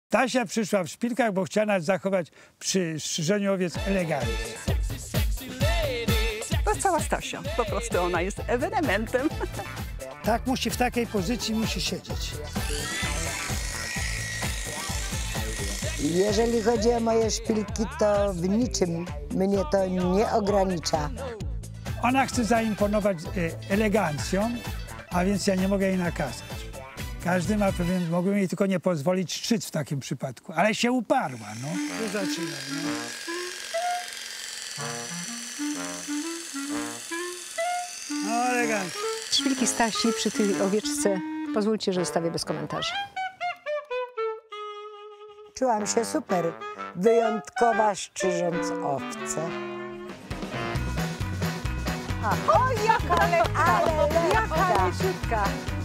Tasia przyszła w szpilkach, bo chciała zachować przy strzyżeniu owiec elegancję. To jest cała Stasia. Po prostu ona jest ewenementem. Tak musi, w takiej pozycji musi siedzieć. Jeżeli chodzi o moje szpilki, to w niczym mnie to nie ogranicza. Ona chce zaimponować elegancją, a więc ja nie mogę jej nakazać. Każdy ma pewien, mogłem jej tylko nie pozwolić szczyt w takim przypadku, ale się uparła, no. Tu zaczynam, no. No, elegancko. Szpilki Stasi przy tej owieczce, pozwólcie, że zostawię bez komentarzy. Czułam się super, wyjątkowa strzyżąc owce. O, jaka lekka! Ale lekka. Jaka leciutka!